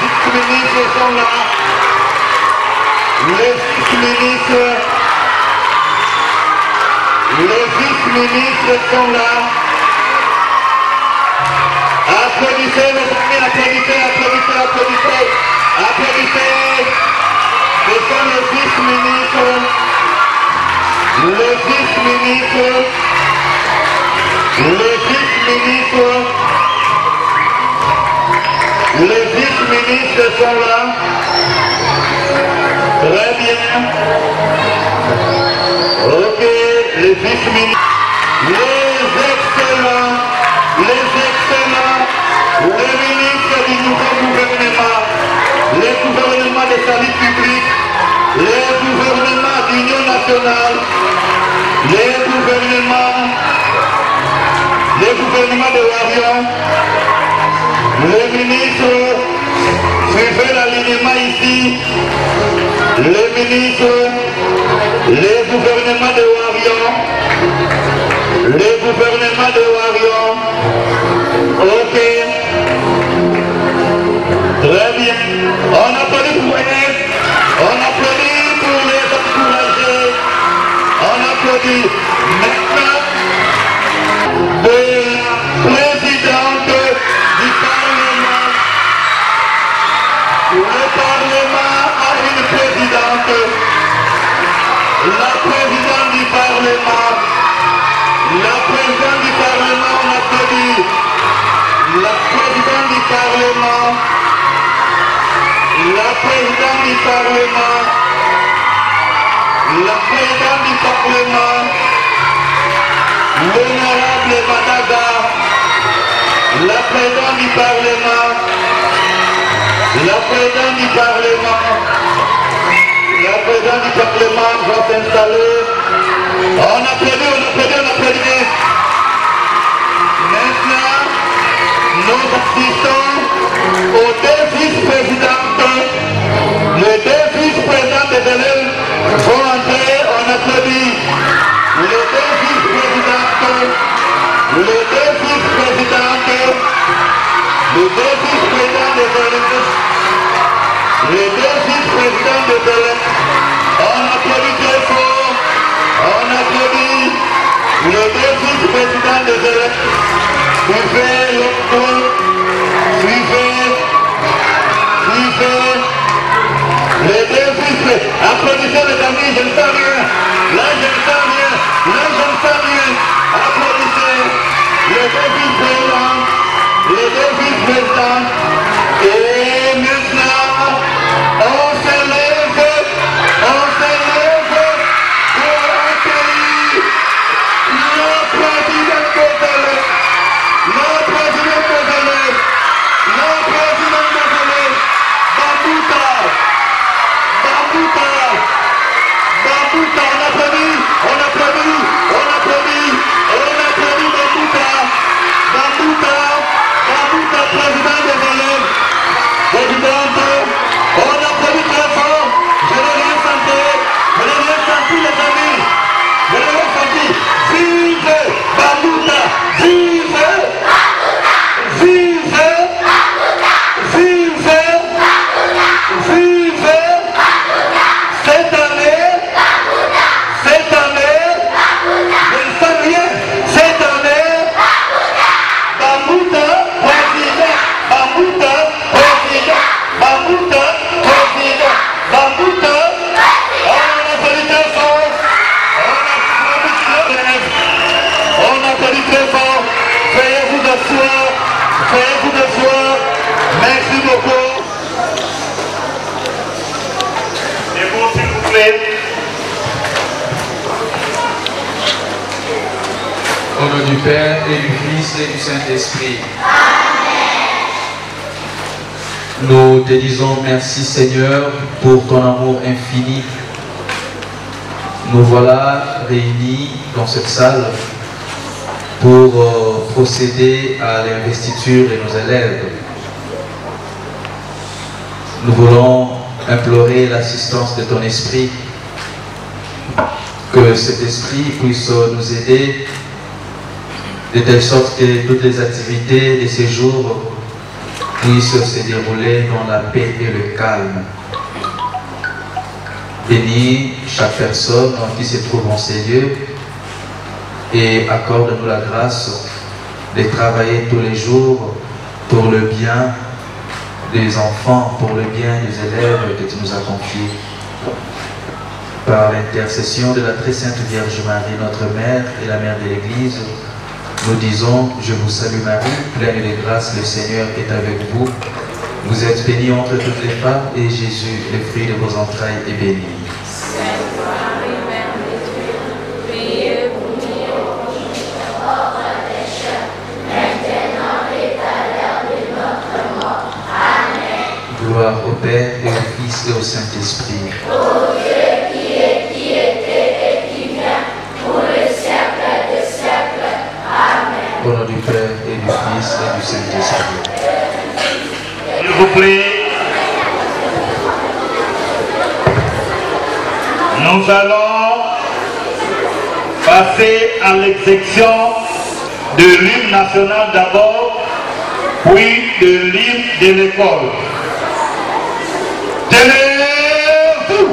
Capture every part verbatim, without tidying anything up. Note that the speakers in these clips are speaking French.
vice-ministres sont là. Les vice-ministres, les vice-ministres sont là. Applaudissez mes amis, applaudissez, applaudissez, applaudissez, applaudissez. Ce sont les vice-ministres, les vice-ministres, les vice-ministres, les vice-ministres sont là. Très bien. Ok, les vice-ministres, les excellents, les excellents, les ministres du nouveau gouvernement, les gouvernements de salut public, les gouvernements d'union nationale, les gouvernements, les gouvernements de Warion, les ministres, suivez l'alignement ici, les ministres, les gouvernements de Warion, les gouvernements de Warion, ok, très bien, on applaudit pour eux, on applaudit pour les encourager, on applaudit maintenant de la présidente du Parlement. Le Parlement a une présidente, la présidente du Parlement, la présidente du Parlement, on applaudit, la présidente du Parlement, la présidente du Parlement, la présidente du Parlement, l'honorable Madaga, la présidente du Parlement, la présidente du Parlement, la présidente du Parlement va s'installer. On applaudit, on applaudit, on applaudit. Maintenant, nous assistons aux deux vice-présidentes. Les deux vice-présidents des élèves vont entrer, on applaudit. Les deux vice-présidentes, les deux vice-présidentes, les deux vice-présidents des élèves, les deux vice-présidents des élèves, on applaudit très fort, on applaudit les deux vice-présidents des élèves. Suivez l'autre, suivez, suivez, les deux vice-présidents. Applaudissez les amis, je ne sens rien, là je ne sens rien, là je ne sens rien. Applaudissez les deux vice-présidents, les deux vice-présidents. Et maintenant, on se lève, on se lève pour accueillir le président Kozele, le président Kozele, le président Kozele, Bambouta, Bambouta, Bambouta, on applaudit, on applaudit, on applaudit, on applaudit Bambouta, Bambouta, Bambouta, président des élèves. Présidente, on applaudit très fort, je n'ai rien senti, je n'ai rien senti les amis, je n'ai rien senti. Vive Bambouta, vive, vive, vive, vive, cette année, cette année, je ne sens rien, cette année, Bambouta, président, Bambouta, président, Bambouta, président, Bambouta, on applaudit très fort, on applaudit très fort, veuillez vous asseoir, veuillez vous asseoir, merci beaucoup. Et vous, s'il vous plaît. Au nom du Père et du Fils et du Saint-Esprit. Nous te disons merci Seigneur pour ton amour infini. Nous voilà réunis dans cette salle pour euh, procéder à l'investiture de nos élèves. Nous voulons implorer l'assistance de ton esprit, que cet esprit puisse nous aider de telle sorte que toutes les activités de ces jours puisse se dérouler dans la paix et le calme. Bénis chaque personne qui se trouve en ces lieux et accorde-nous la grâce de travailler tous les jours pour le bien des enfants, pour le bien des élèves que tu nous as confiés. Par l'intercession de la très sainte Vierge Marie, notre Mère et la Mère de l'Église, nous disons, je vous salue Marie, pleine de grâce, le Seigneur est avec vous. Vous êtes bénie entre toutes les femmes et Jésus, le fruit de vos entrailles, est béni. Sainte Marie, Mère de Dieu, priez pour nous, pauvres pécheurs, maintenant et à l'heure de notre mort. Amen. Gloire au Père et au Fils et au Saint-Esprit. Ô Dieu qui est, qui était et qui vient, pour le siècle des siècles. Amen. Au nom du Père et du Fils et du Saint-Esprit. S'il vous plaît, nous allons passer à l'exécution de l'hymne national d'abord, puis de l'hymne de l'école. Tenez-vous!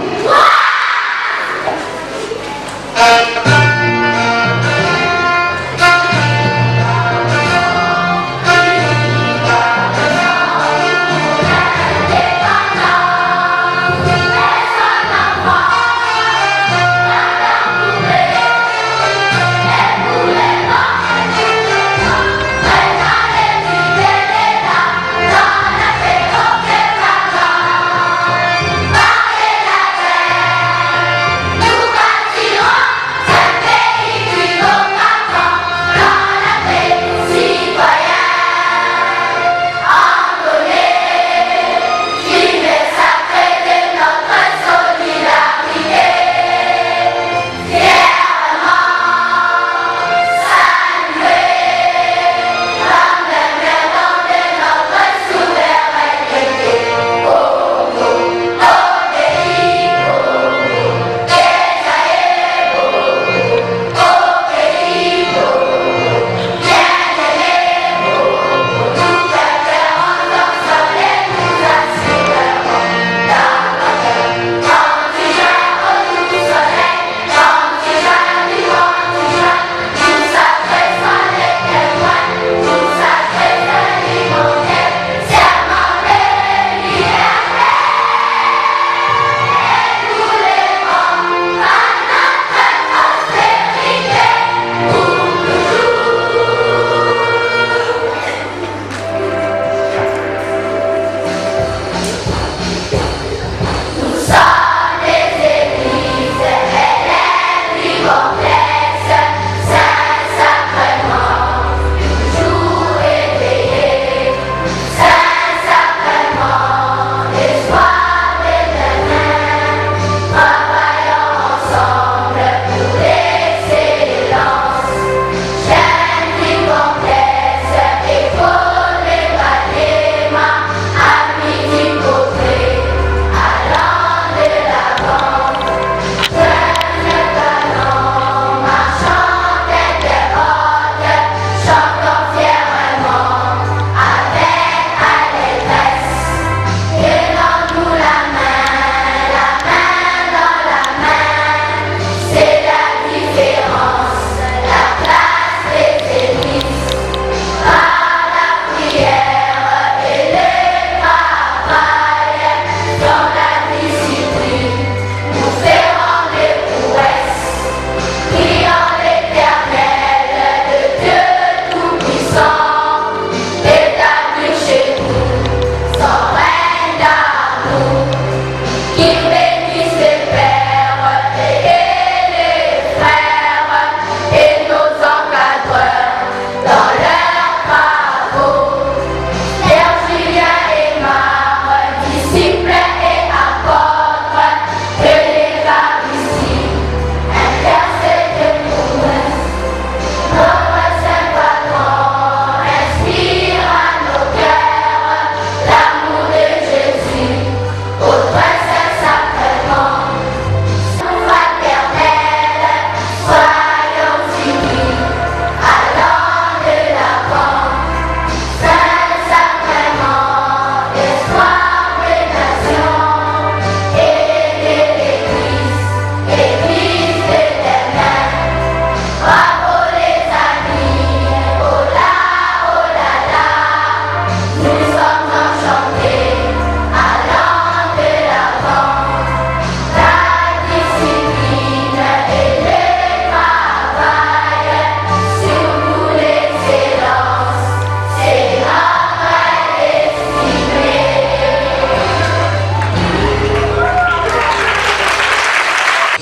Ô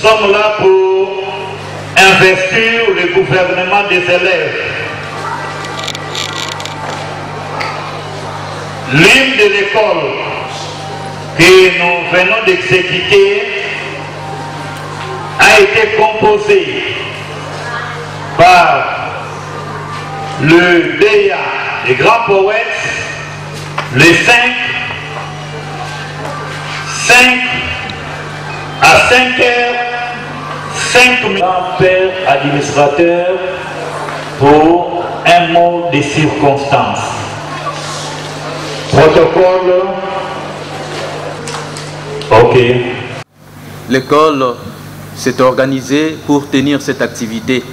sommes là pour investir le gouvernement des élèves. L'hymne de l'école que nous venons d'exécuter a été composé par le D A, les grands poètes, les cinq, cinq à cinq heures, cinq mille pères administrateurs pour un mot de circonstance. Protocole. Ok. L'école s'est organisée pour tenir cette activité.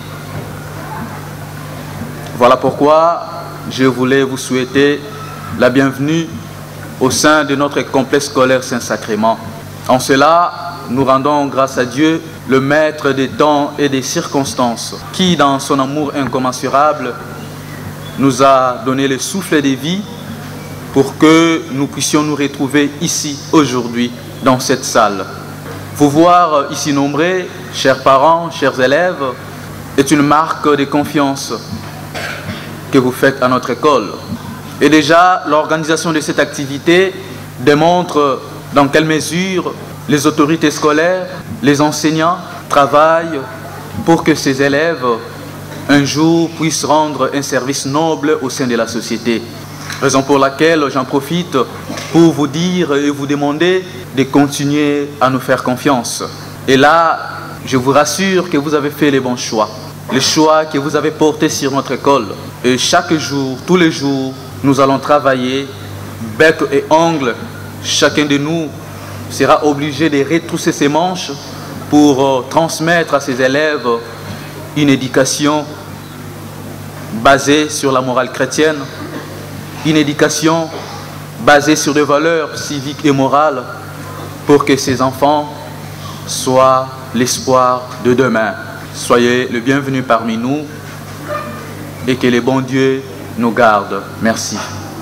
Voilà pourquoi je voulais vous souhaiter la bienvenue au sein de notre complexe scolaire Saint-Sacrement. En cela, nous rendons grâce à Dieu, le maître des temps et des circonstances, qui, dans son amour incommensurable, nous a donné le souffle de vie pour que nous puissions nous retrouver ici, aujourd'hui, dans cette salle. Vous voir ici nombreux, chers parents, chers élèves, est une marque de confiance que vous faites à notre école. Et déjà, l'organisation de cette activité démontre dans quelle mesure les autorités scolaires, les enseignants travaillent pour que ces élèves, un jour, puissent rendre un service noble au sein de la société. Raison pour laquelle j'en profite pour vous dire et vous demander de continuer à nous faire confiance. Et là, je vous rassure que vous avez fait les bons choix. Les choix que vous avez portés sur notre école. Et chaque jour, tous les jours, nous allons travailler, bec et ongle. Chacun de nous sera obligé de retrousser ses manches pour transmettre à ses élèves une éducation basée sur la morale chrétienne, une éducation basée sur des valeurs civiques et morales pour que ces enfants soient l'espoir de demain. Soyez le bienvenu parmi nous et que le bon Dieu nous garde. Merci.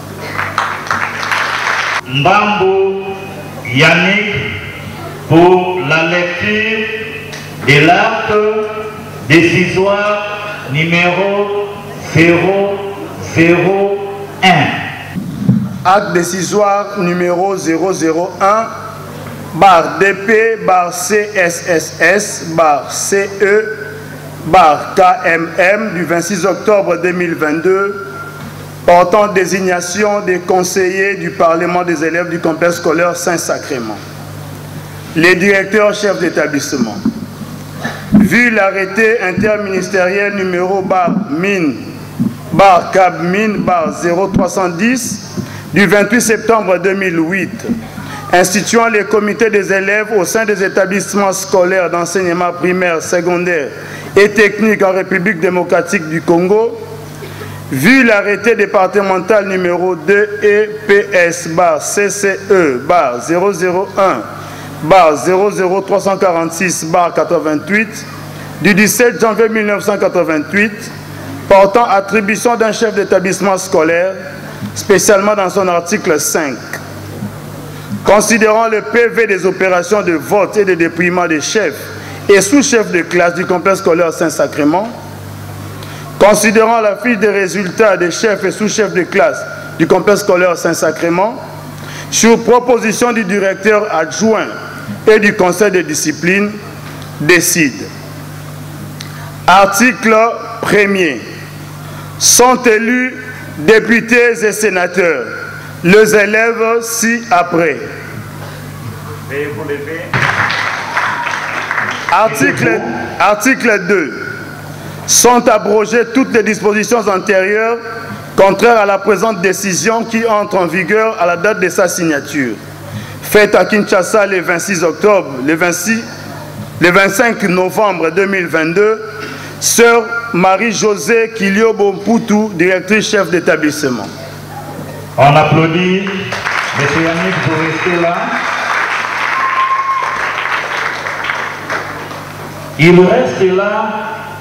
Mbambo Yannick pour la lecture de l'acte décisoire numéro zéro zéro un. Acte décisoire numéro zéro zéro un, barre D P, barre C S S S, barre C E, barre K M M du vingt-six octobre deux mille vingt-deux, portant désignation des conseillers du Parlement des élèves du complexe scolaire Saint-Sacrement. Les directeurs chefs d'établissement. Vu l'arrêté interministériel numéro barre mine, barre cab mine, barre zéro trois cent dix du vingt-huit septembre deux mille huit, instituant les comités des élèves au sein des établissements scolaires d'enseignement primaire, secondaire et technique en République démocratique du Congo, vu l'arrêté départemental numéro deux E P S barre C C E barre zéro zéro un barre zéro zéro trois cent quarante-six barre quatre-vingt-huit du dix-sept janvier mille neuf cent quatre-vingt-huit, portant attribution d'un chef d'établissement scolaire, spécialement dans son article cinq. Considérant le P V des opérations de vote et de dépouillement des chefs et sous-chefs de classe du complexe scolaire Saint-Sacrement, considérant la fiche des résultats des chefs et sous-chefs de classe du complexe scolaire Saint-Sacrement, sur proposition du directeur adjoint et du conseil de discipline, décide. Article premier. Sont élus députés et sénateurs, les élèves ci-après. Article, article deux. Sont abrogées toutes les dispositions antérieures contraires à la présente décision qui entre en vigueur à la date de sa signature. Faite à Kinshasa le vingt-six octobre, le, vingt-six, le vingt-cinq novembre deux mille vingt-deux, Sœur Marie-Josée Kiliobo Mputu, directrice chef d'établissement. On applaudit M. Yannick pour rester là. Il reste là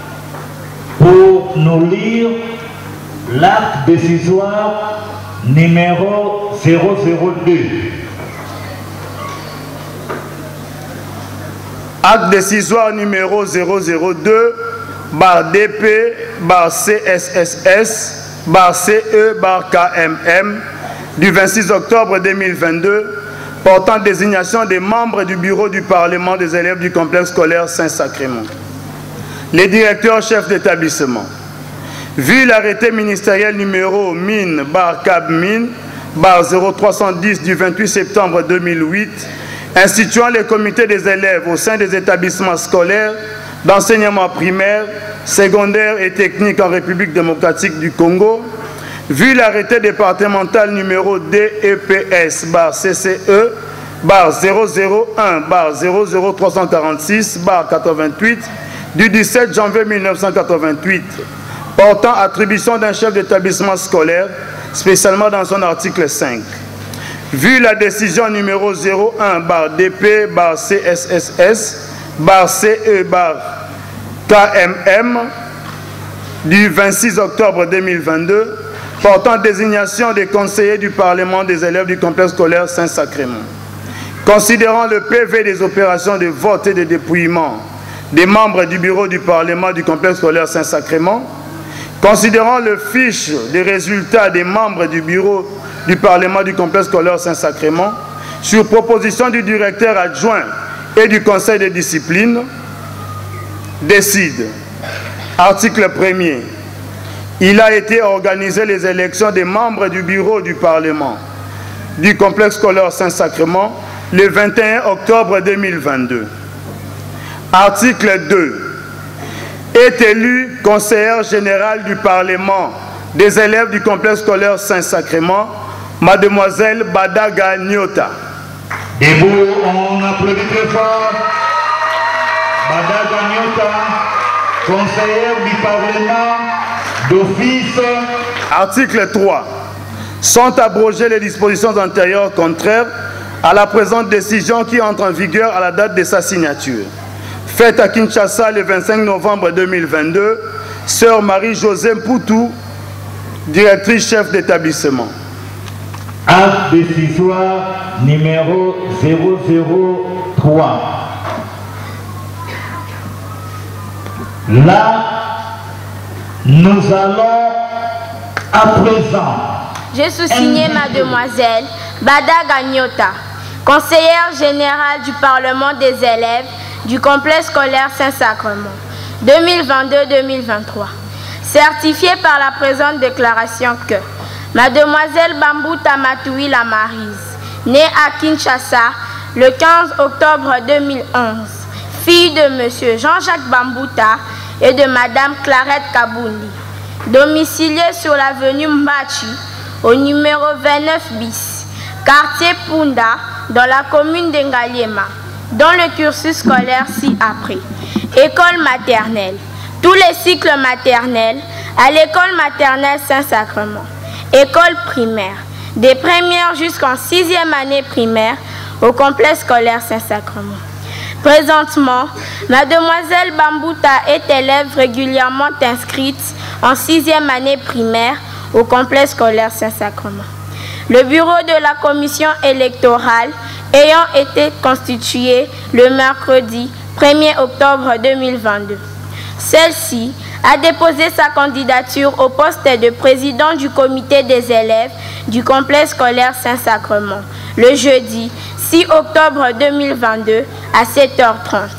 pour nous lire l'acte décisoire numéro zéro zéro deux. Acte décisoire numéro zéro zéro deux, barre D P, barre C S S S, barre C E, barre K M M, du vingt-six octobre deux mille vingt-deux, portant désignation des membres du bureau du Parlement des élèves du complexe scolaire Saint-Sacrement. Les directeurs chefs d'établissement. Vu l'arrêté ministériel numéro mine, barre C A B mine, barre zéro trois cent dix du vingt-huit septembre deux mille huit, instituant les comités des élèves au sein des établissements scolaires d'enseignement primaire, secondaire et technique en République démocratique du Congo, vu l'arrêté départemental numéro D E P S barre C C E barre zéro zéro un barre zéro zéro trois cent quarante-six barre quatre-vingt-huit du dix-sept janvier mille neuf cent quatre-vingt-huit, portant attribution d'un chef d'établissement scolaire, spécialement dans son article cinq. Vu la décision numéro zéro un barre D P barre C S S S barre C E barre K M M du vingt-six octobre deux mille vingt-deux, portant désignation des conseillers du Parlement des élèves du complexe scolaire Saint-Sacrement. Considérant le P V des opérations de vote et de dépouillement des membres du bureau du Parlement du complexe scolaire Saint-Sacrement, considérant le fiche des résultats des membres du bureau du Parlement du complexe scolaire Saint-Sacrement, sur proposition du directeur adjoint et du conseil de discipline, décide. Article premier. Il a été organisé les élections des membres du bureau du Parlement du complexe scolaire Saint-Sacrement le vingt et un octobre deux mille vingt-deux. Article deux. Est élu conseillère générale du Parlement des élèves du complexe scolaire Saint-Sacrement, Mademoiselle Badaga Nyota. Debout, on applaudit très fort. Badaga Nyota, conseillère du Parlement d'office. Article trois. Sont abrogées les dispositions antérieures contraires à la présente décision qui entre en vigueur à la date de sa signature. Faite à Kinshasa le vingt-cinq novembre deux mille vingt-deux, Sœur Marie-Josée Mpoutou, directrice chef d'établissement. Acte décisoire numéro zéro zéro trois. Là, nous allons à présent. Je sous-signais Mademoiselle Badaga Nyota, conseillère générale du Parlement des élèves du complexe scolaire Saint-Sacrement, deux mille vingt-deux deux mille vingt-trois. Certifié par la présente déclaration que Mademoiselle Bambuta Matoui Lamarise, née à Kinshasa le quinze octobre deux mille onze, fille de Monsieur Jean-Jacques Bambuta et de Madame Clarette Kabundi, domiciliée sur l'avenue Mbachi au numéro vingt-neuf bis, quartier Punda, dans la commune d'Engaliema, dont le cursus scolaire ci-après. École maternelle. Tous les cycles maternels à l'école maternelle Saint-Sacrement. École primaire. Des premières jusqu'en sixième année primaire au complexe scolaire Saint-Sacrement. Présentement, Mademoiselle Bambuta est élève régulièrement inscrite en sixième année primaire au complexe scolaire Saint-Sacrement. Le bureau de la commission électorale ayant été constitué le mercredi premier octobre deux mille vingt-deux. Celle-ci a déposé sa candidature au poste de président du comité des élèves du complexe scolaire Saint-Sacrement le jeudi six octobre deux mille vingt-deux à sept heures trente.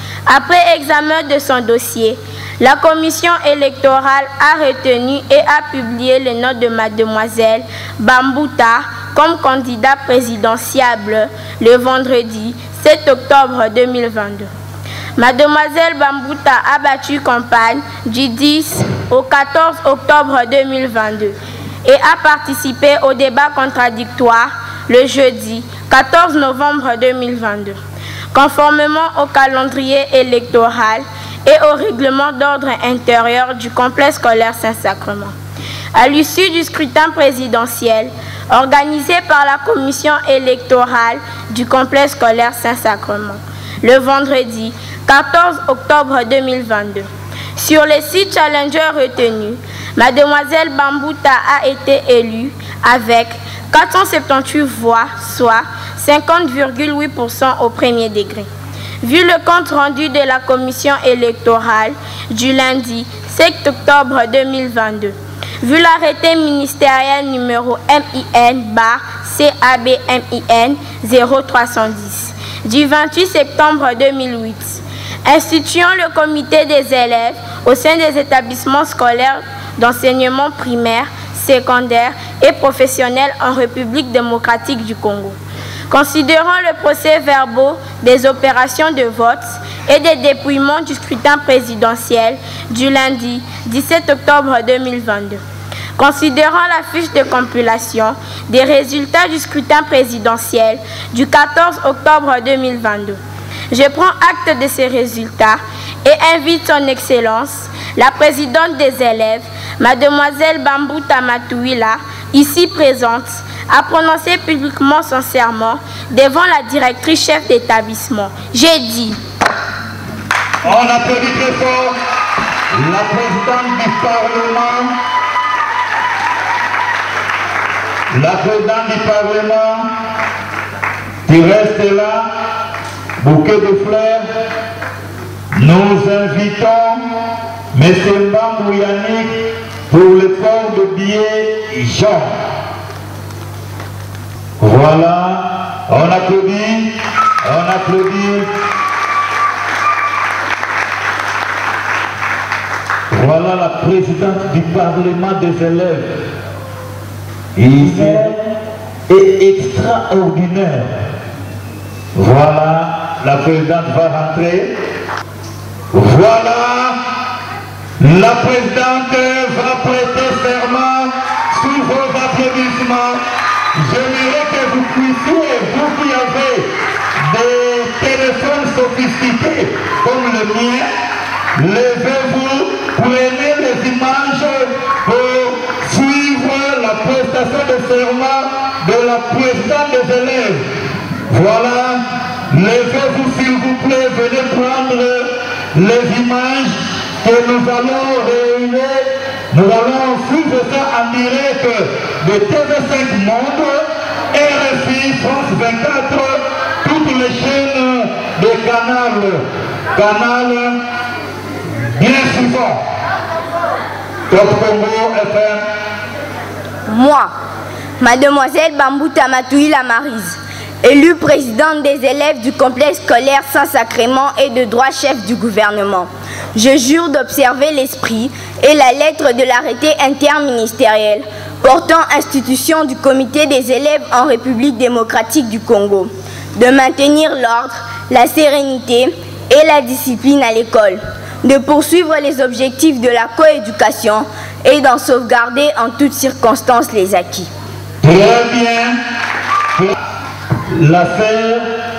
Après examen de son dossier, la commission électorale a retenu et a publié le nom de Mademoiselle Bambuta comme candidat présidentiable le vendredi sept octobre deux mille vingt-deux. Mademoiselle Bambuta a battu campagne du dix au quatorze octobre deux mille vingt-deux et a participé au débat contradictoire le jeudi quatorze novembre deux mille vingt-deux. Conformément au calendrier électoral et au règlement d'ordre intérieur du complexe scolaire Saint-Sacrement. À l'issue du scrutin présidentiel organisé par la commission électorale du complexe scolaire Saint-Sacrement, le vendredi quatorze octobre deux mille vingt-deux. Sur les six challengers retenus, Mademoiselle Bambuta a été élue avec quatre cent soixante-dix-huit voix, soit cinquante virgule huit pour cent au premier degré. Vu le compte rendu de la commission électorale du lundi sept octobre deux mille vingt-deux, vu l'arrêté ministériel numéro M I N barre C A B M I N zéro trois cent dix du vingt-huit septembre deux mille huit, instituant le comité des élèves au sein des établissements scolaires d'enseignement primaire, secondaire et professionnel en République démocratique du Congo. Considérant le procès-verbaux des opérations de vote et des dépouillements du scrutin présidentiel du lundi dix-sept octobre deux mille vingt-deux. Considérant la fiche de compilation des résultats du scrutin présidentiel du quatorze octobre deux mille vingt-deux. Je prends acte de ces résultats et invite son Excellence, la présidente des élèves, Mademoiselle Bambouta Matouila, ici présente, à prononcer publiquement son serment devant la directrice chef d'établissement. J'ai dit. On applaudit très fort la présidente du Parlement, la présidente du Parlement qui reste là, bouquet de fleurs. Nous invitons M. Mbambou Yannick pour le port de billets Jean. Voilà, on applaudit, on applaudit. Voilà la présidente du Parlement des élèves. Ici est extraordinaire. Voilà, la présidente va rentrer. Voilà, la présidente va prêter serment sous vos applaudissements. J'aimerais que vous puissiez, vous qui avez des téléphones sophistiqués comme le mien, levez-vous, prenez les images pour suivre la prestation de serment de la présidente des élèves. Voilà, levez-vous s'il vous plaît, venez prendre les images que nous allons réunir. Nous allons suivre ça en direct de T V cinq Monde, R F I, France vingt-quatre, toutes les chaînes de Canal. Canal, bien souvent. Top Congo F M. Moi, Mademoiselle Bambouta Matouila Maryse, élue présidente des élèves du complexe scolaire Saint-Sacrement et de droit chef du gouvernement, je jure d'observer l'esprit et la lettre de l'arrêté interministériel portant institution du comité des élèves en République démocratique du Congo, de maintenir l'ordre, la sérénité et la discipline à l'école, de poursuivre les objectifs de la coéducation et d'en sauvegarder en toutes circonstances les acquis. Très bien. L'affaire.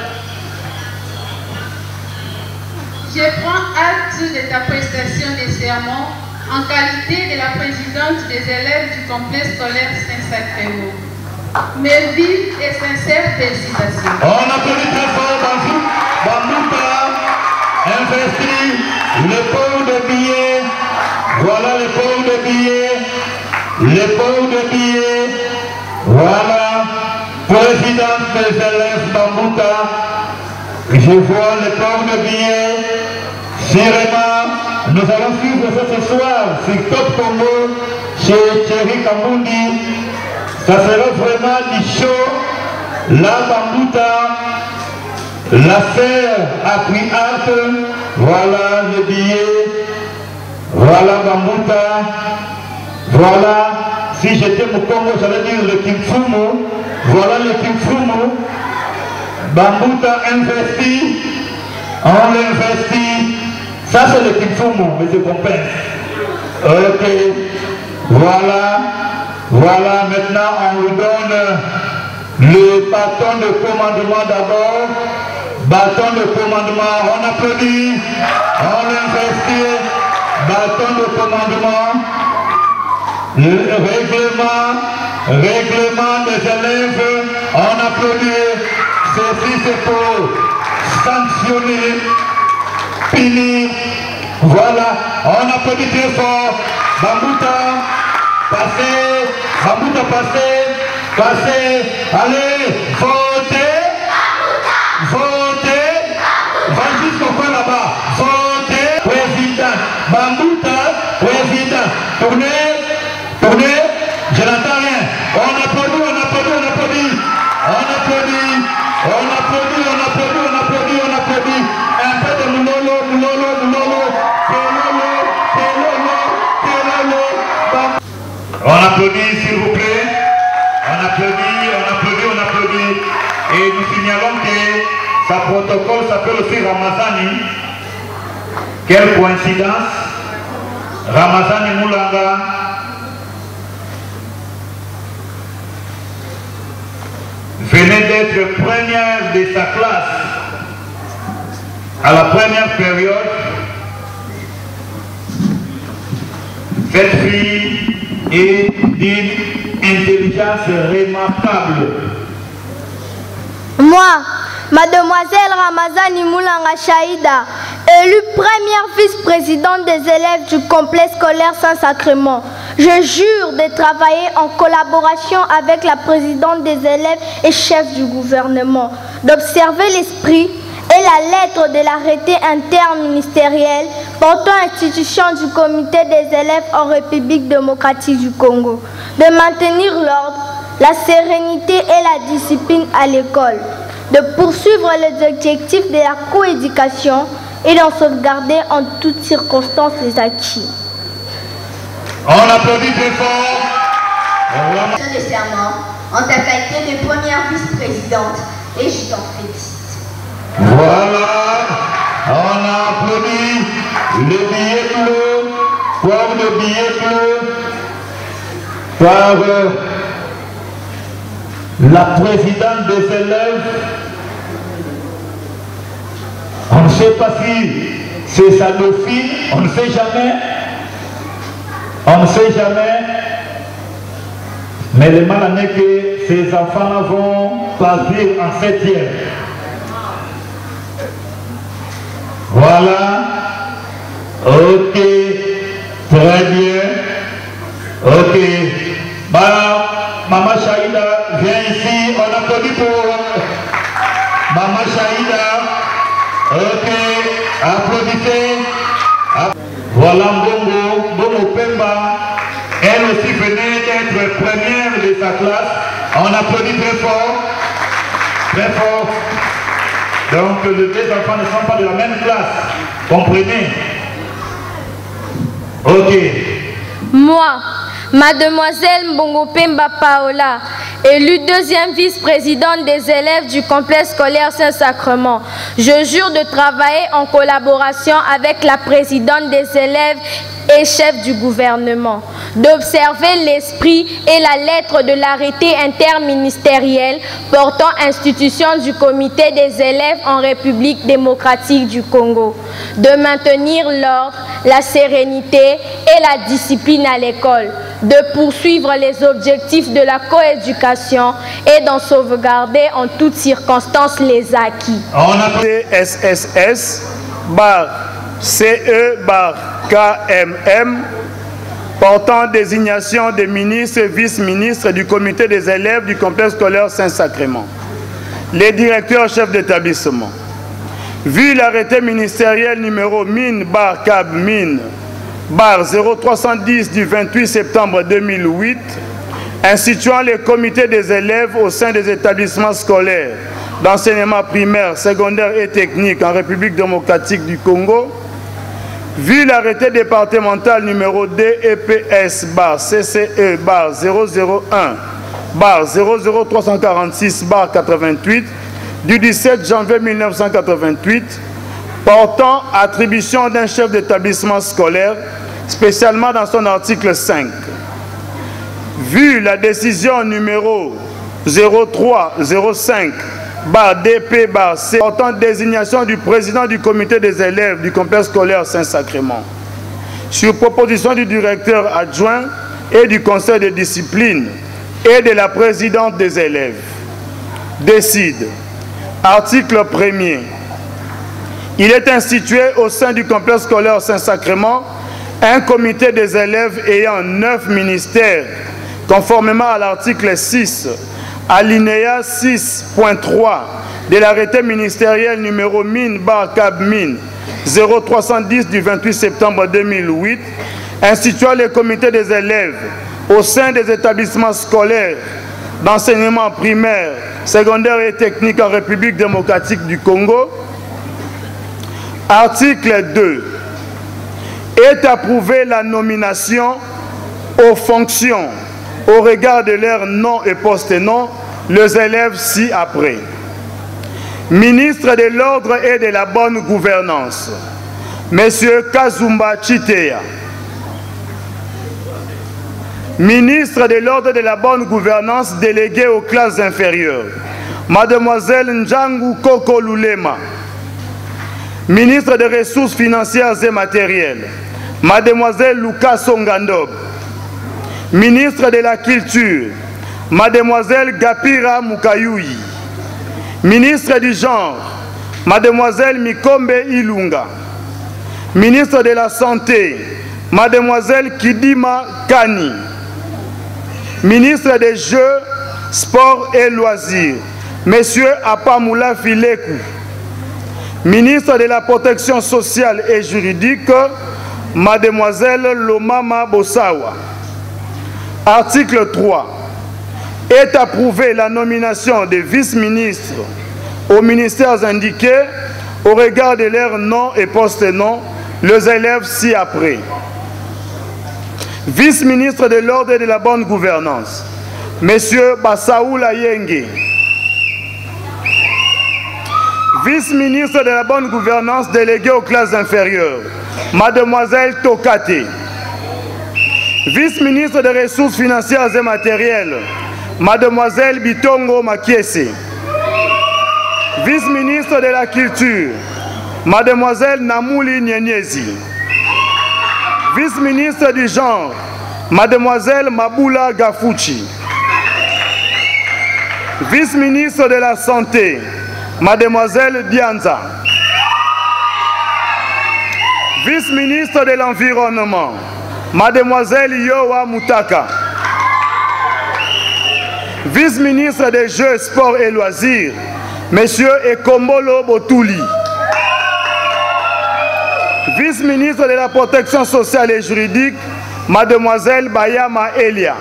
Je prends acte de ta prestation de serment en qualité de la présidente des élèves du complexe scolaire Saint-Sacrement. Mes vives et sincères félicitations. On applaudit très fort Bambou, Bambouta, investi le port de billets. Voilà le port de billets. Le port de billets. Voilà, présidente des élèves Bambouta. Je vois le port de billets. Sûrement, nous allons suivre ça ce soir sur Top Congo, chez Thierry Kambundi. Ça sera vraiment du show. La Bambouta, la sœur a pris acte. Voilà le billet. Voilà Bambouta. Voilà, si j'étais au Congo, j'allais dire le Kimfumo. Voilà le Kimfumo. Bambouta investi. On l'investit. Ça c'est le Kimfumo, mais je comprends. Ok. Voilà. Voilà, maintenant on vous donne le bâton de commandement d'abord. Bâton de commandement, on applaudit, on investit. Bâton de commandement. Le règlement, règlement des élèves, on applaudit. Ceci c'est pour sanctionner, punir. Voilà, on applaudit très fort. Bambouta. Passez, Bambouta, passez, passez, allez, votez, votez, applaudit, s'il vous plaît. On applaudit, on applaudit, on applaudit. Et nous signalons que sa protocole s'appelle aussi Ramazani. Quelle coïncidence. Ramazani Moulanga. Venait d'être première de sa classe à la première période. Cette fille est d'une intelligence remarquable. Moi, mademoiselle Ramazani Moulanga Chaïda, élue première vice-présidente des élèves du complexe scolaire Saint-Sacrement, je jure de travailler en collaboration avec la présidente des élèves et chef du gouvernement, d'observer l'esprit et la lettre de l'arrêté interministériel portant institution du comité des élèves en République démocratique du Congo, de maintenir l'ordre, la sérénité et la discipline à l'école, de poursuivre les objectifs de la coéducation et d'en sauvegarder en toutes circonstances les acquis. On applaudit très fort. De serment en ta qualité de première vice-présidente et je t'en félicite. Voilà, on a applaudi le billet bleu, pour le billet bleu, par euh, la présidente des élèves. On ne sait pas si c'est sa dauphine, on ne sait jamais. On ne sait jamais. Mais le mal en est que ces enfants vont partir en septième. Voilà. Ok. Très bien. Ok. Bah, Maman Chaïda, viens ici. On applaudit pour Maman Chaïda. Ok. Applaudissez. Voilà Mbongo, Mbongo Pemba. Elle aussi venait d'être première de sa classe. On applaudit très fort. Très fort. Donc les deux enfants ne sont pas de la même classe. Comprenez? Ok. Moi, mademoiselle Mbongo Pemba Paola, élue deuxième vice-présidente des élèves du complexe scolaire Saint-Sacrement, je jure de travailler en collaboration avec la présidente des élèves et chef du gouvernement, d'observer l'esprit et la lettre de l'arrêté interministériel portant institution du comité des élèves en République démocratique du Congo, de maintenir l'ordre, la sérénité et la discipline à l'école, de poursuivre les objectifs de la coéducation et d'en sauvegarder en toutes circonstances les acquis. On a C S S S bar C E bar K M M portant désignation des ministres et vice-ministres du comité des élèves du complexe scolaire Saint-Sacrement. Les directeurs chefs d'établissement. Vu l'arrêté ministériel numéro mine bar cab mine bar zéro trois cent dix du vingt-huit septembre deux mille huit, instituant les comités des élèves au sein des établissements scolaires d'enseignement primaire, secondaire et technique en République démocratique du Congo, vu l'arrêté départemental numéro D E P S bar C C E bar zéro zéro un bar zéro zéro trois cent quarante-six bar quatre-vingt-huit du dix-sept janvier mille neuf cent quatre-vingt-huit, portant attribution d'un chef d'établissement scolaire, spécialement dans son article cinq. Vu la décision numéro zéro trois zéro cinq bar D P bar C portant désignation du président du comité des élèves du complexe scolaire Saint-Sacrement, sur proposition du directeur adjoint et du conseil de discipline et de la présidente des élèves, décide. Article premier. Il est institué au sein du complexe scolaire Saint-Sacrement un comité des élèves ayant neuf ministères, conformément à l'article six, alinéa six point trois de l'arrêté ministériel numéro mine bar cab mine zéro trois cent dix du vingt-huit septembre deux mille huit, instituant les comités des élèves au sein des établissements scolaires d'enseignement primaire, secondaire et technique en République démocratique du Congo. Article deux. Est approuvée la nomination aux fonctions au regard de leurs noms et post-noms, les élèves ci-après. Ministre de l'Ordre et de la Bonne Gouvernance, Monsieur Kazumba Chitea. Ministre de l'Ordre et de la Bonne Gouvernance, délégué aux classes inférieures, Mademoiselle Njangu Koko Lulema. Ministre des Ressources financières et matérielles, Mademoiselle Luka Songandob. Ministre de la Culture, Mademoiselle Gapira Mukayui. Ministre du Genre, Mademoiselle Mikombe Ilunga. Ministre de la Santé, Mademoiselle Kidima Kani. Ministre des Jeux, Sports et Loisirs, Monsieur Apamoula Filekou. Ministre de la Protection sociale et juridique, Mademoiselle Lomama Bossawa. Article trois. Est approuvé la nomination des vice-ministres aux ministères indiqués au regard de leurs noms et post-noms, les élèves ci-après. Vice-ministre de l'Ordre et de la Bonne Gouvernance, Monsieur Bassaoula Yenge. Vice-ministre de la Bonne Gouvernance délégué aux classes inférieures, Mademoiselle Tokate. Vice-ministre des Ressources financières et matérielles, Mademoiselle Bitongo Makiese. Vice-ministre de la Culture, Mademoiselle Namouli Nyenyezi. Vice-ministre du Genre, Mademoiselle Maboula Gafuchi. Vice-ministre de la Santé, Mademoiselle Dianza. Vice-ministre de l'Environnement, Mademoiselle Yowa Mutaka. Vice-ministre des Jeux, Sports et Loisirs, Monsieur Ekombolo Botouli. Vice-ministre de la Protection sociale et juridique, Mademoiselle Bayama Elia.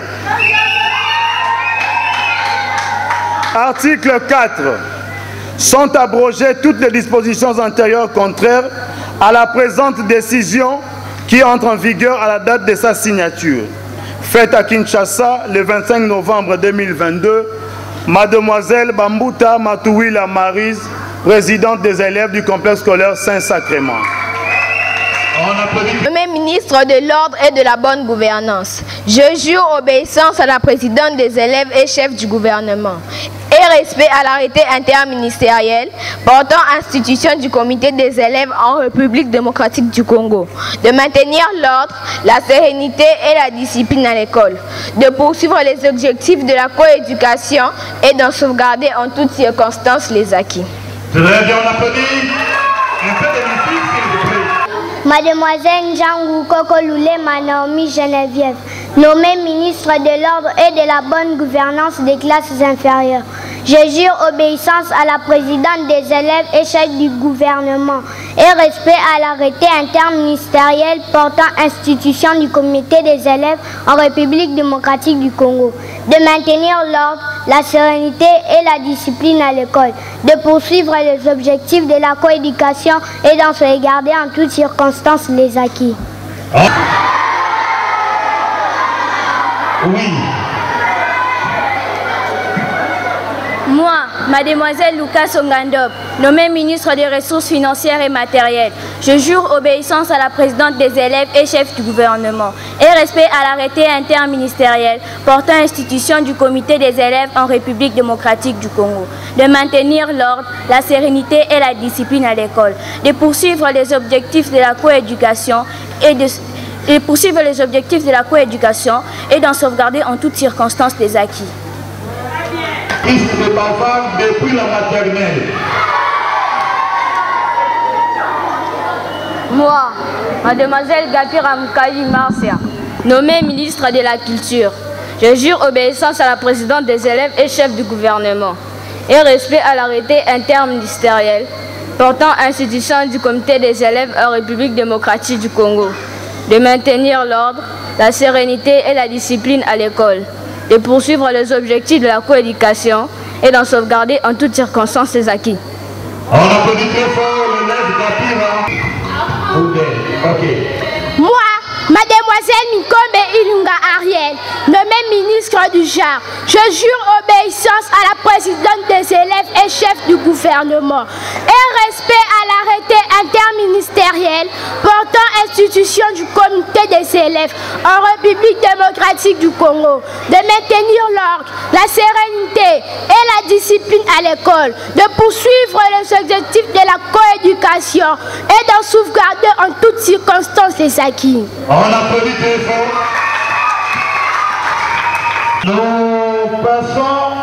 Article quatre. Sont abrogées toutes les dispositions antérieures contraires à la présente décision qui entre en vigueur à la date de sa signature. Faite à Kinshasa le vingt-cinq novembre deux mille vingt-deux, Mademoiselle Bambuta Matouila Maryse, présidente des élèves du complexe scolaire Saint-Sacrement. Nommé ministre de l'Ordre et de la Bonne Gouvernance, je jure obéissance à la présidente des élèves et chef du gouvernement et respect à l'arrêté interministériel portant institution du comité des élèves en République démocratique du Congo, de maintenir l'ordre, la sérénité et la discipline à l'école, de poursuivre les objectifs de la coéducation et d'en sauvegarder en toutes circonstances les acquis. Très bien, on applaudit. Un peu de musique, s'il vous plaît. Mademoiselle Njangu Koko Lulema Naomi Geneviève, nommée ministre de l'Ordre et de la Bonne Gouvernance des classes inférieures. Je jure obéissance à la présidente des élèves et chef du gouvernement et respect à l'arrêté interministériel portant institution du comité des élèves en République démocratique du Congo, de maintenir l'ordre, la sérénité et la discipline à l'école, de poursuivre les objectifs de la coéducation et d'en sauvegarder en toutes circonstances les acquis. Ah. Oui. Moi, Mademoiselle Luka Songandob, nommée ministre des Ressources financières et matérielles, je jure obéissance à la présidente des élèves et chef du gouvernement et respect à l'arrêté interministériel portant institution du comité des élèves en République démocratique du Congo, de maintenir l'ordre, la sérénité et la discipline à l'école, de poursuivre les objectifs de la coéducation et de et poursuivre les objectifs de la coéducation et d'en sauvegarder en toutes circonstances les acquis. Fils de enfants depuis la maternelle. Moi, Mademoiselle Gapira Mukayui Marcia, nommée ministre de la Culture, je jure obéissance à la présidente des élèves et chef du gouvernement et respect à l'arrêté interministériel portant institution du comité des élèves en République démocratique du Congo, de maintenir l'ordre, la sérénité et la discipline à l'école, de poursuivre les objectifs de la coéducation et d'en sauvegarder en toutes circonstances les acquis. On applaudit très fort l'élève Gapira. Ok. Moi, Mademoiselle Mikombe Ilunga interministériel nommé ministre du genre. Je jure obéissance à la présidente des élèves et chef du gouvernement et respect à l'arrêté interministériel portant institution du comité des élèves en République démocratique du Congo, de maintenir l'ordre, la sérénité et la discipline à l'école, de poursuivre les objectifs de la coéducation et d'en sauvegarder en toutes circonstances les acquis. On applaudit très fort. Nous passons,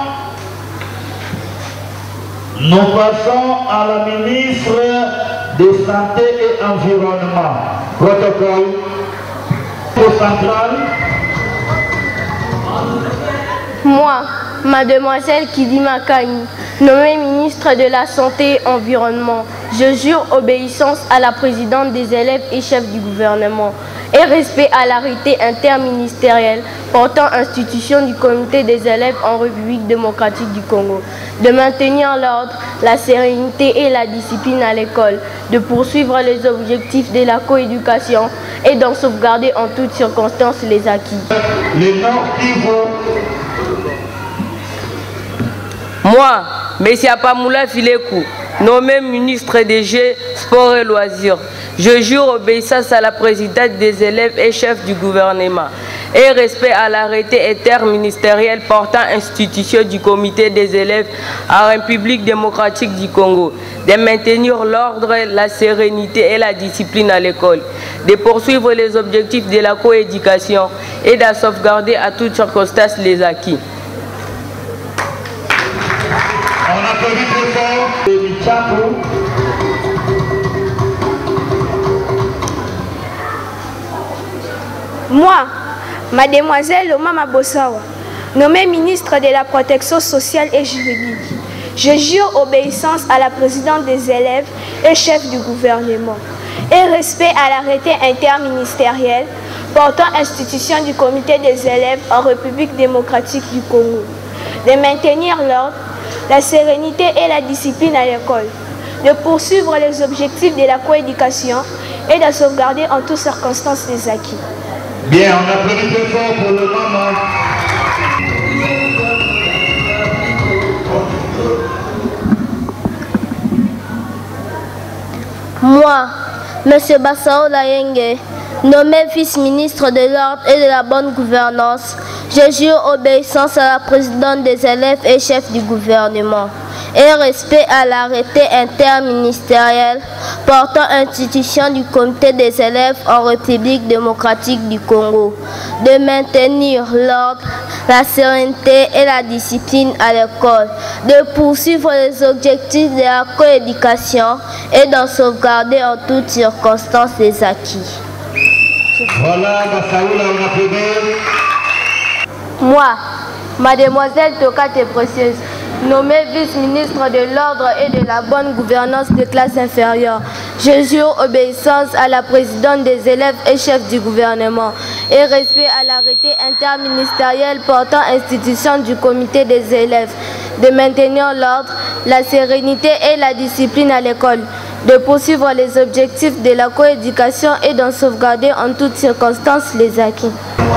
nous passons à la ministre de Santé et Environnement. Protocole central. Moi, mademoiselle Kidima Kani, nommée ministre de la Santé et Environnement, je jure obéissance à la présidente des élèves et chef du gouvernement et respect à l'arrêté interministériel portant institution du comité des élèves en République démocratique du Congo, de maintenir l'ordre, la sérénité et la discipline à l'école, de poursuivre les objectifs de la coéducation et d'en sauvegarder en toutes circonstances les acquis. Les Nord Kivu. Moi, M. Apamoula Filekou, nommé ministre des Jeux, Sports et Loisirs, je jure obéissance à la présidente des élèves et chef du gouvernement et respect à l'arrêté interministériel portant institution du comité des élèves en République démocratique du Congo, de maintenir l'ordre, la sérénité et la discipline à l'école, de poursuivre les objectifs de la coéducation et de sauvegarder à toutes circonstances les acquis. On applaudit très fort. Moi, mademoiselle Omama Bossawa, nommée ministre de la protection sociale et juridique, je jure obéissance à la présidente des élèves et chef du gouvernement et respect à l'arrêté interministériel portant institution du comité des élèves en République démocratique du Congo, de maintenir l'ordre, la sérénité et la discipline à l'école, de poursuivre les objectifs de la coéducation et de sauvegarder en toutes circonstances les acquis. Bien, on applaudit très fort pour le moment. Moi, M. Bassao Layenge, nommé vice-ministre de l'ordre et de la bonne gouvernance, je jure obéissance à la présidente des élèves et chef du gouvernement et respect à l'arrêté interministériel portant institution du comité des élèves en République démocratique du Congo, de maintenir l'ordre, la sérénité et la discipline à l'école, de poursuivre les objectifs de la coéducation et d'en sauvegarder en toutes circonstances les acquis. Voilà, Bassaoula, on applaudit. Moi, mademoiselle Tokate Précieuse, nommée vice-ministre de l'ordre et de la bonne gouvernance des classes inférieures, je jure obéissance à la présidente des élèves et chef du gouvernement et respect à l'arrêté interministériel portant institution du comité des élèves, de maintenir l'ordre, la sérénité et la discipline à l'école, de poursuivre les objectifs de la coéducation et d'en sauvegarder en toutes circonstances les acquis.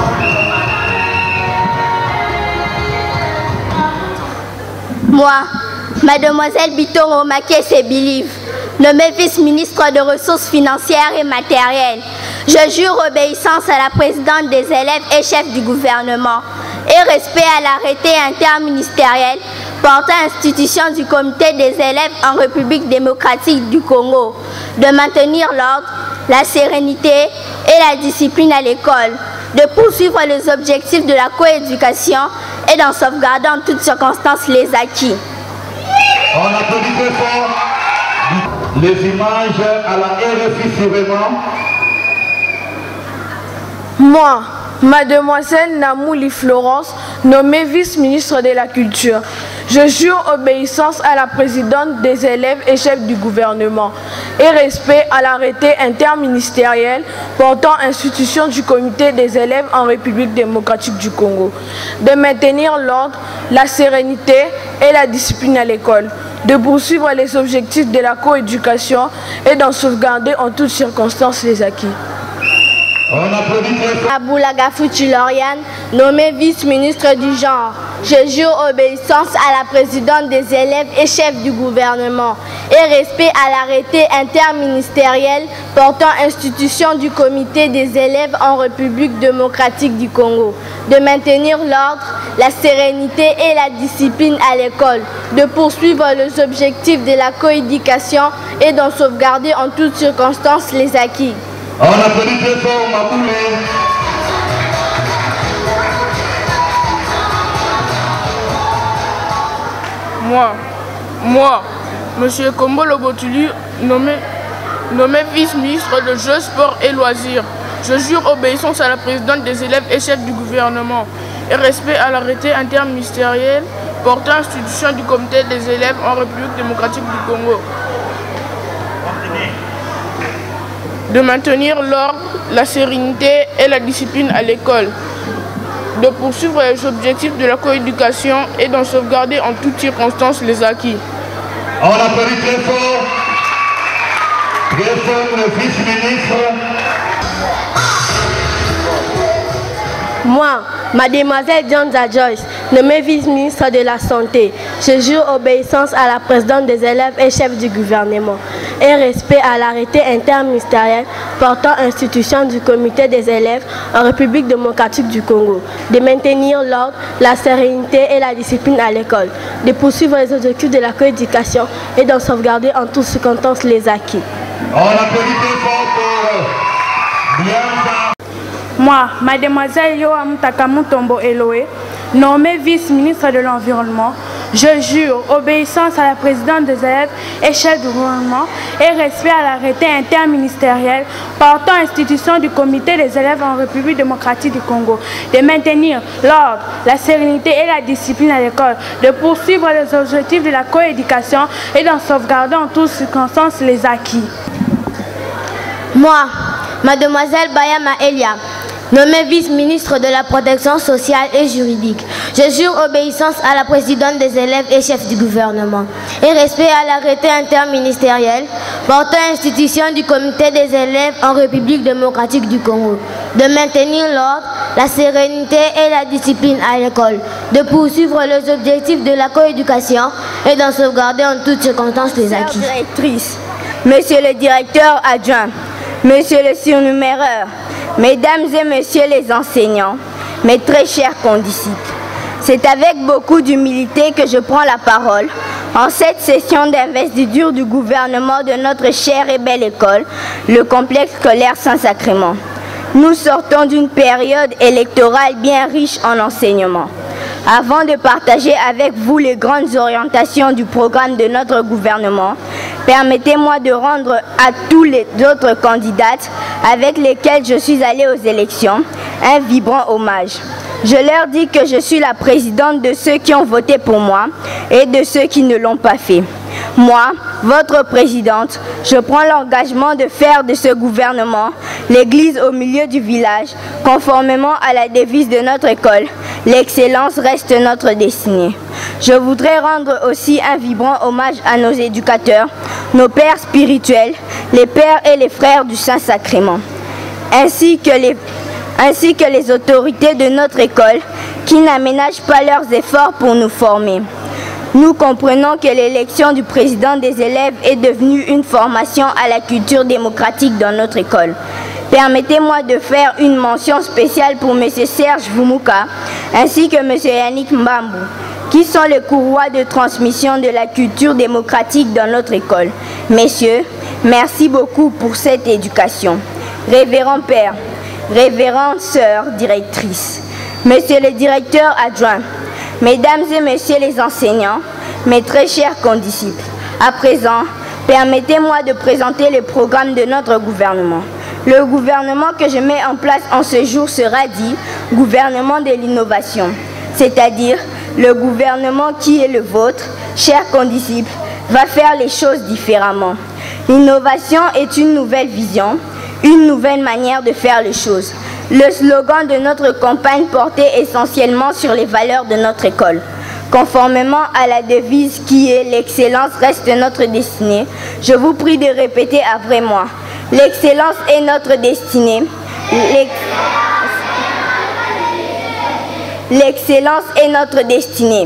Moi, mademoiselle Bitongo Makese Biliv, nommée vice-ministre de ressources financières et matérielles, je jure obéissance à la présidente des élèves et chef du gouvernement et respect à l'arrêté interministériel portant institution du comité des élèves en République démocratique du Congo, de maintenir l'ordre, la sérénité et la discipline à l'école, de poursuivre les objectifs de la coéducation et d'en sauvegarder en toutes circonstances les acquis. On applaudit très fort. Les images à la R F I sûrement. Moi, mademoiselle Namouli Florence, nommée vice-ministre de la Culture, je jure obéissance à la présidente des élèves et chef du gouvernement et respect à l'arrêté interministériel portant institution du comité des élèves en République démocratique du Congo, de maintenir l'ordre, la sérénité et la discipline à l'école, de poursuivre les objectifs de la coéducation et d'en sauvegarder en toutes circonstances les acquis. On applaudit très fort. Aboulagafouti Lauriane, nommé vice-ministre du genre. Je jure obéissance à la présidente des élèves et chef du gouvernement et respect à l'arrêté interministériel portant institution du comité des élèves en République démocratique du Congo, de maintenir l'ordre, la sérénité et la discipline à l'école, de poursuivre les objectifs de la coéducation et d'en sauvegarder en toutes circonstances les acquis. On applaudit très fort Maboulé. Moi, moi, Monsieur Kombo Lobotulu, nommé, nommé vice-ministre de Jeux, Sport et Loisirs. Je jure obéissance à la présidente des élèves et chef du gouvernement et respect à l'arrêté interministériel portant institution du comité des élèves en République démocratique du Congo. De maintenir l'ordre, la sérénité et la discipline à l'école, de poursuivre les objectifs de la coéducation et d'en sauvegarder en toutes circonstances les acquis. On applaudit très fort. Très fort le vice-ministre. Moi, Mademoiselle Dianza Joyce, nommée vice-ministre de la Santé, je jure obéissance à la présidente des élèves et chef du gouvernement et respect à l'arrêté interministériel portant institution du comité des élèves en République démocratique du Congo, de maintenir l'ordre, la sérénité et la discipline à l'école, de poursuivre les objectifs de la coéducation et d'en sauvegarder en toutes circonstances les acquis. On applaudit très fort pour Dianza. Moi, Mademoiselle Yoam Takamutombo Eloé, nommée vice-ministre de l'Environnement, je jure obéissance à la présidente des élèves et chef du gouvernement et respect à l'arrêté interministériel portant institution du comité des élèves en République démocratique du Congo, de maintenir l'ordre, la sérénité et la discipline à l'école, de poursuivre les objectifs de la coéducation et d'en sauvegarder en toutes circonstances les acquis. Moi, Mademoiselle Bayama Elia, nommée vice-ministre de la protection sociale et juridique, je jure obéissance à la présidente des élèves et chef du gouvernement et respect à l'arrêté interministériel portant institution du comité des élèves en République démocratique du Congo, de maintenir l'ordre, la sérénité et la discipline à l'école, de poursuivre les objectifs de la coéducation et d'en sauvegarder en toutes circonstances les acquis. Directrice, Monsieur le directeur adjoint, Monsieur le surnuméreur, Mesdames et Messieurs les enseignants, mes très chers condisciples, c'est avec beaucoup d'humilité que je prends la parole en cette session d'investiture du gouvernement de notre chère et belle école, le complexe scolaire Saint-Sacrement. Nous sortons d'une période électorale bien riche en enseignement. Avant de partager avec vous les grandes orientations du programme de notre gouvernement, permettez-moi de rendre à tous les autres candidates avec lesquels je suis allée aux élections un vibrant hommage. Je leur dis que je suis la présidente de ceux qui ont voté pour moi et de ceux qui ne l'ont pas fait. Moi, votre présidente, je prends l'engagement de faire de ce gouvernement l'église au milieu du village, conformément à la devise de notre école. L'excellence reste notre destinée. Je voudrais rendre aussi un vibrant hommage à nos éducateurs, nos pères spirituels, les pères et les frères du Saint-Sacrement, ainsi que les, ainsi que les autorités de notre école qui n'aménagent pas leurs efforts pour nous former. Nous comprenons que l'élection du président des élèves est devenue une formation à la culture démocratique dans notre école. Permettez-moi de faire une mention spéciale pour M. Serge Vumouka ainsi que M. Yannick Mbambou, qui sont les courroies de transmission de la culture démocratique dans notre école. Messieurs, merci beaucoup pour cette éducation. Révérend Père, révérende Sœur directrice, Monsieur le directeur adjoint, Mesdames et Messieurs les enseignants, mes très chers condisciples, à présent, permettez-moi de présenter le programme de notre gouvernement. Le gouvernement que je mets en place en ce jour sera dit gouvernement de l'innovation, c'est-à-dire le gouvernement qui est le vôtre, chers condisciples, va faire les choses différemment. L'innovation est une nouvelle vision, une nouvelle manière de faire les choses. Le slogan de notre campagne portait essentiellement sur les valeurs de notre école. Conformément à la devise qui est « L'excellence reste notre destinée », je vous prie de répéter après moi. L'excellence est notre destinée, L'excellence est notre destinée.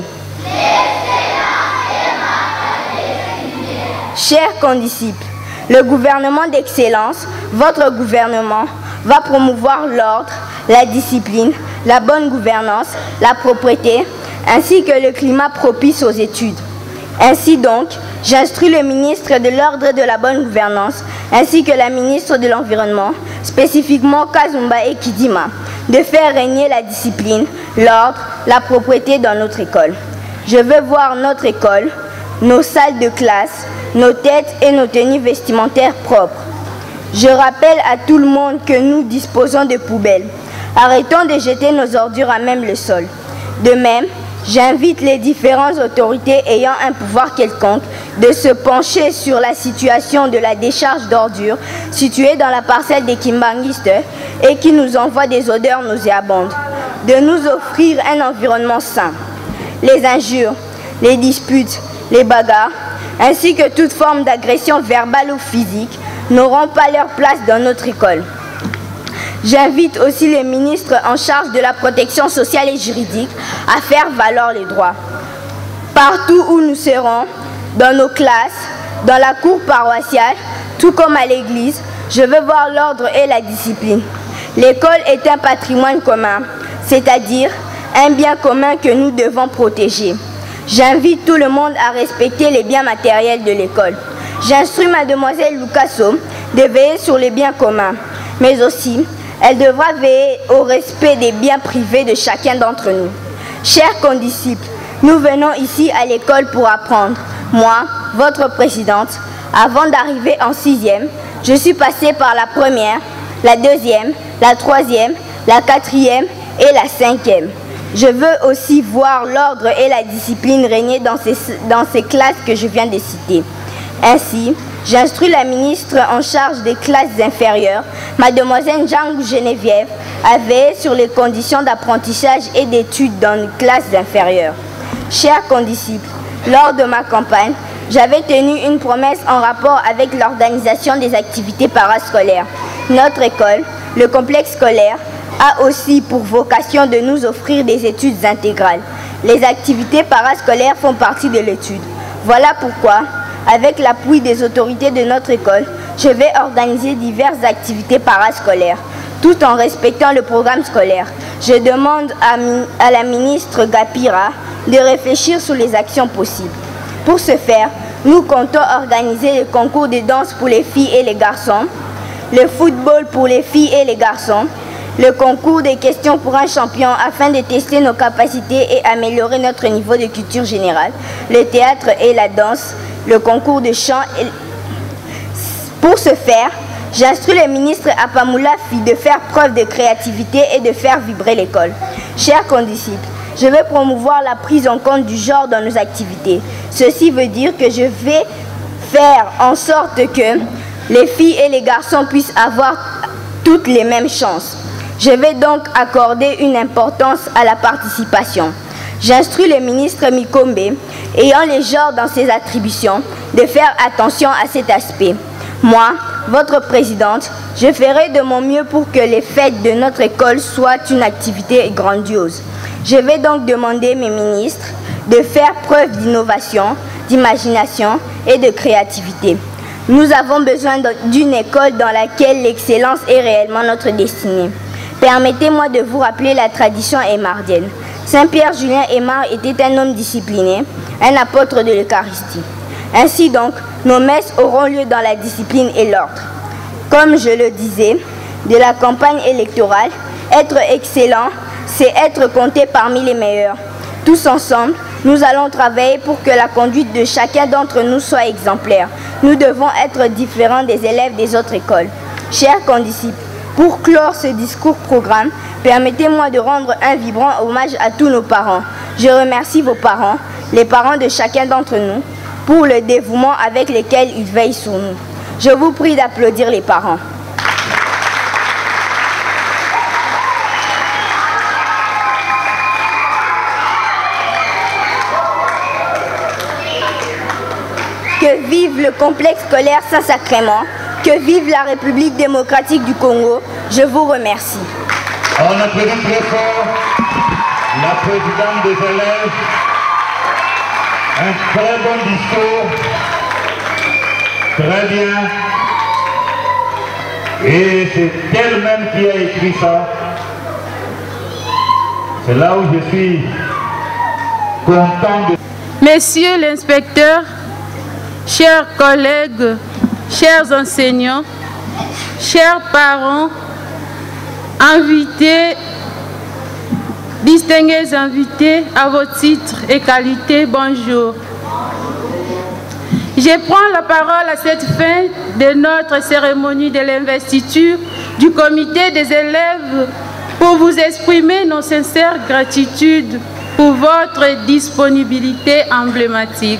Chers condisciples, le gouvernement d'excellence, votre gouvernement, va promouvoir l'ordre, la discipline, la bonne gouvernance, la propreté, ainsi que le climat propice aux études. Ainsi donc, j'instruis le ministre de l'Ordre et de la bonne gouvernance, ainsi que la ministre de l'Environnement, spécifiquement Kazumba et Kidima, de faire régner la discipline, l'ordre, la propreté dans notre école. Je veux voir notre école, nos salles de classe, nos têtes et nos tenues vestimentaires propres. Je rappelle à tout le monde que nous disposons de poubelles. Arrêtons de jeter nos ordures à même le sol. De même, j'invite les différentes autorités ayant un pouvoir quelconque de se pencher sur la situation de la décharge d'ordures située dans la parcelle des Kimbanguistes et qui nous envoie des odeurs nauséabondes, de nous offrir un environnement sain. Les injures, les disputes, les bagarres, ainsi que toute forme d'agression verbale ou physique n'auront pas leur place dans notre école. J'invite aussi les ministres en charge de la protection sociale et juridique à faire valoir les droits. Partout où nous serons, dans nos classes, dans la cour paroissiale, tout comme à l'église, je veux voir l'ordre et la discipline. L'école est un patrimoine commun, c'est-à-dire un bien commun que nous devons protéger. J'invite tout le monde à respecter les biens matériels de l'école. J'instruis mademoiselle Lucasso de veiller sur les biens communs, mais aussi elle devra veiller au respect des biens privés de chacun d'entre nous. Chers condisciples, nous venons ici à l'école pour apprendre. Moi, votre présidente, avant d'arriver en sixième, je suis passée par la première, la deuxième, la troisième, la quatrième et la cinquième. Je veux aussi voir l'ordre et la discipline régner dans ces, dans ces classes que je viens de citer. Ainsi, j'instruis la ministre en charge des classes inférieures, mademoiselle Djangou Geneviève, à veiller sur les conditions d'apprentissage et d'études dans les classes inférieures. Chers condisciples, lors de ma campagne, j'avais tenu une promesse en rapport avec l'organisation des activités parascolaires. Notre école, le complexe scolaire, a aussi pour vocation de nous offrir des études intégrales. Les activités parascolaires font partie de l'étude. Voilà pourquoi, avec l'appui des autorités de notre école, je vais organiser diverses activités parascolaires, tout en respectant le programme scolaire. Je demande à, à la ministre Gapira de réfléchir sur les actions possibles. Pour ce faire, nous comptons organiser le concours de danse pour les filles et les garçons, le football pour les filles et les garçons, le concours des questions pour un champion afin de tester nos capacités et améliorer notre niveau de culture générale, le théâtre et la danse, le concours de chant. Et... Pour ce faire, j'instruis le ministre Apamoulafi de faire preuve de créativité et de faire vibrer l'école. Chers condisciples, je vais promouvoir la prise en compte du genre dans nos activités. Ceci veut dire que je vais faire en sorte que les filles et les garçons puissent avoir toutes les mêmes chances. Je vais donc accorder une importance à la participation. J'instruis le ministre Mikombe, ayant les genres dans ses attributions, de faire attention à cet aspect. Moi, votre présidente, je ferai de mon mieux pour que les fêtes de notre école soient une activité grandiose. Je vais donc demander mes ministres de faire preuve d'innovation, d'imagination et de créativité. Nous avons besoin d'une école dans laquelle l'excellence est réellement notre destinée. Permettez-moi de vous rappeler la tradition émardienne. Saint-Pierre Julien Aymar était un homme discipliné, un apôtre de l'Eucharistie. Ainsi donc, nos messes auront lieu dans la discipline et l'ordre. Comme je le disais, de la campagne électorale, être excellent, c'est être compté parmi les meilleurs. Tous ensemble, nous allons travailler pour que la conduite de chacun d'entre nous soit exemplaire. Nous devons être différents des élèves des autres écoles. Chers condisciples, pour clore ce discours-programme, permettez-moi de rendre un vibrant hommage à tous nos parents. Je remercie vos parents, les parents de chacun d'entre nous, pour le dévouement avec lequel ils veillent sur nous. Je vous prie d'applaudir les parents. Que vive le complexe scolaire Saint-Sacrement, Que vive la République démocratique du Congo. Je vous remercie. On applaudit très fort la présidente des élèves. Un très bon discours. Très bien. Et c'est elle-même qui a écrit ça. C'est là où je suis content de... Messieurs l'inspecteur, chers collègues, chers enseignants, chers parents, invités, distingués invités à vos titres et qualités, bonjour. Je prends la parole à cette fin de notre cérémonie de l'investiture du comité des élèves pour vous exprimer nos sincères gratitudes pour votre disponibilité emblématique.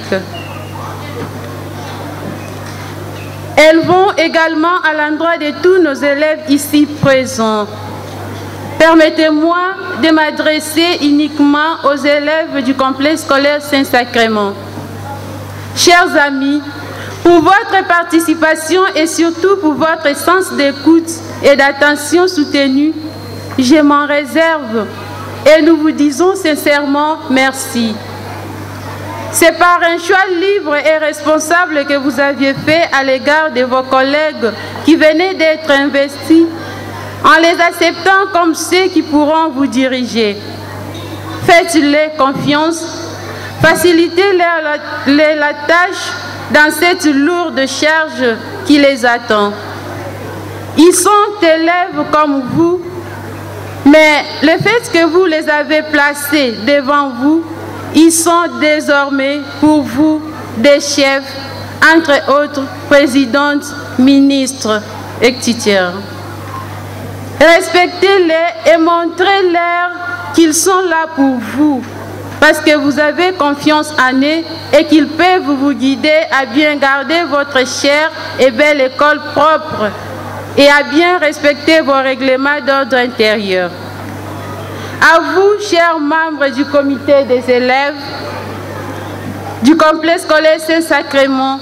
Elles vont également à l'endroit de tous nos élèves ici présents. Permettez-moi de m'adresser uniquement aux élèves du complexe scolaire Saint-Sacrement. Chers amis, pour votre participation et surtout pour votre sens d'écoute et d'attention soutenue, je m'en réserve et nous vous disons sincèrement merci. C'est par un choix libre et responsable que vous aviez fait à l'égard de vos collègues qui venaient d'être investis, en les acceptant comme ceux qui pourront vous diriger. Faites-les confiance, facilitez-leur la, la, la tâche dans cette lourde charge qui les attend. Ils sont élèves comme vous, mais le fait que vous les avez placés devant vous, ils sont désormais pour vous des chefs, entre autres présidentes, ministres, et cetera. Respectez-les et montrez-leur qu'ils sont là pour vous, parce que vous avez confiance en eux et qu'ils peuvent vous guider à bien garder votre chère et belle école propre et à bien respecter vos règlements d'ordre intérieur. À vous, chers membres du comité des élèves du complexe scolaire Saint-Sacrement,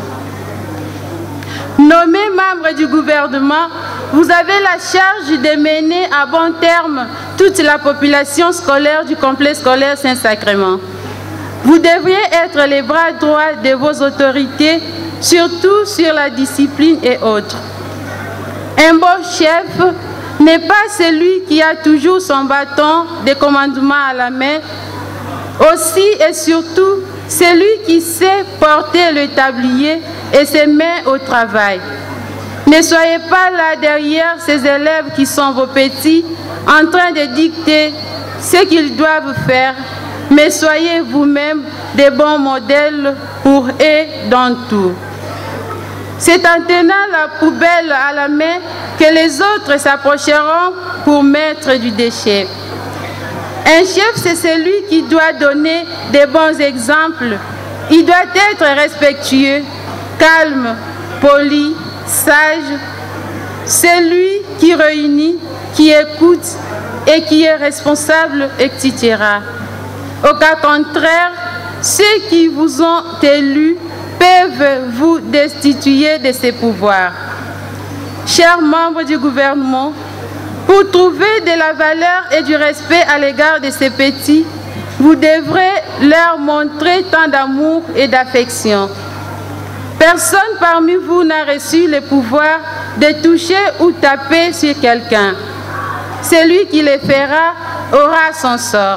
nommés membres du gouvernement, vous avez la charge de mener à bon terme toute la population scolaire du complexe scolaire Saint-Sacrement. Vous devriez être les bras droits de vos autorités, surtout sur la discipline et autres. Un bon chef n'est pas celui qui a toujours son bâton de commandement à la main, aussi et surtout celui qui sait porter le tablier et se met au travail. Ne soyez pas là derrière ces élèves qui sont vos petits en train de dicter ce qu'ils doivent faire, mais soyez vous-même des bons modèles pour eux dans tout. C'est en tenant la poubelle à la main que les autres s'approcheront pour mettre du déchet. Un chef, c'est celui qui doit donner des bons exemples. Il doit être respectueux, calme, poli, sage. C'est lui qui réunit, qui écoute et qui est responsable, et cetera. Au cas contraire, ceux qui vous ont élus peuvent vous destituer de ces pouvoirs. Chers membres du gouvernement, pour trouver de la valeur et du respect à l'égard de ces petits, vous devrez leur montrer tant d'amour et d'affection. Personne parmi vous n'a reçu le pouvoir de toucher ou taper sur quelqu'un. Celui qui le fera aura son sort.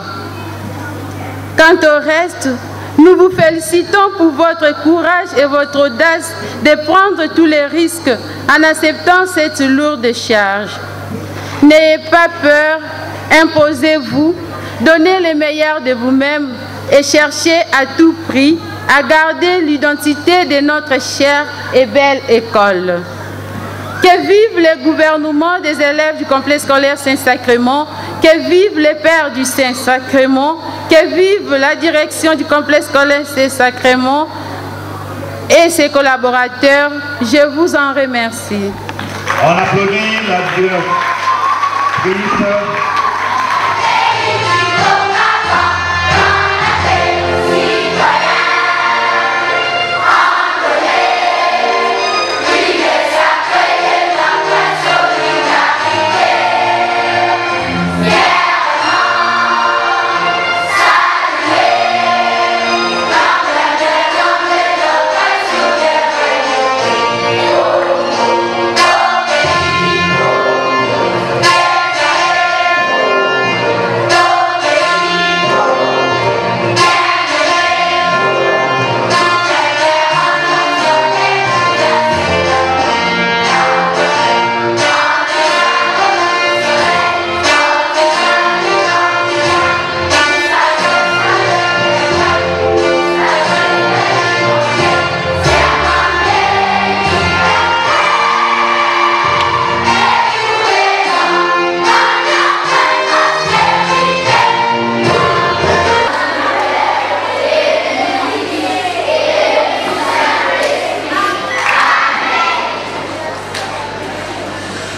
Quant au reste, nous vous félicitons pour votre courage et votre audace de prendre tous les risques en acceptant cette lourde charge. N'ayez pas peur, imposez-vous, donnez le meilleur de vous-même et cherchez à tout prix à garder l'identité de notre chère et belle école. Que vive le gouvernement des élèves du complexe scolaire Saint-Sacrement, que vive les pères du Saint-Sacrement, que vive la direction du complexe scolaire Saint-Sacrement et ses collaborateurs. Je vous en remercie. On applaudit la directrice. Citoyen, entre les, oui,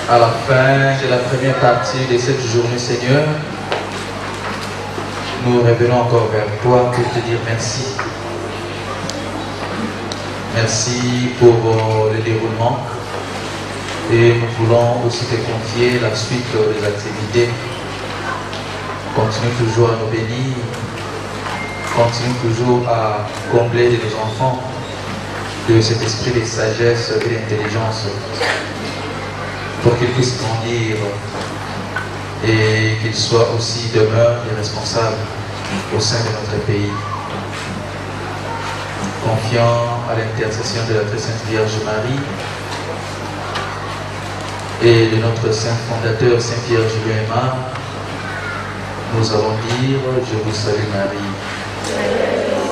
à la fin de la première partie de cette journée, Seigneur, nous revenons encore vers toi pour te dire merci. Merci pour le déroulement et nous voulons aussi te confier la suite des activités. Continue toujours à nous bénir, continue toujours à combler de nos enfants de cet esprit de sagesse et d'intelligence pour qu'ils puissent grandir et qu'ils soient aussi demeurent et responsables au sein de notre pays. Confiant à l'intercession de la très sainte Vierge Marie et de notre saint fondateur, Saint Pierre Julien Aymar, nous allons dire: je vous salue Marie.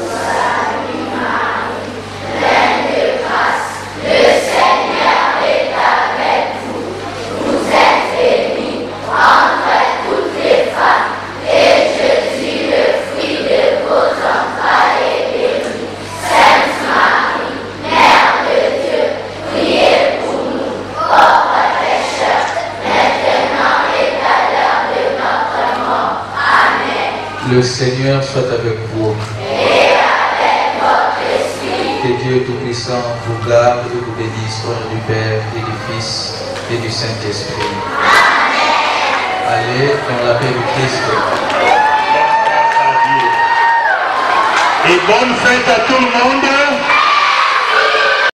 Le Seigneur soit avec vous. Et avec votre esprit. Que Dieu Tout-Puissant vous garde et vous bénisse au nom du Père et du Fils et du Saint-Esprit. Amen. Allez dans la paix du Christ. Et bonne fête à tout le monde.